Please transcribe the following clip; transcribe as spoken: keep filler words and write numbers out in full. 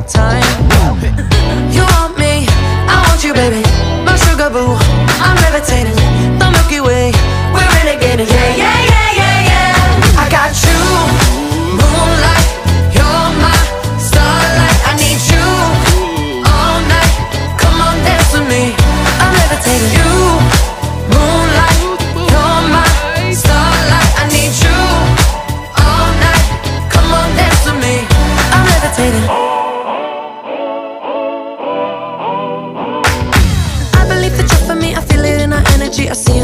time. You want me, I want you, baby. My sugar boo, I'm levitating. The Milky Way, we're renegading. Yeah, yeah, yeah, yeah, yeah. I got you, moonlight. You're my starlight. I need you all night. Come on, dance with me. I'm levitating. You, moonlight. You're my starlight. I need you all night. Come on, dance with me. I'm levitating. I see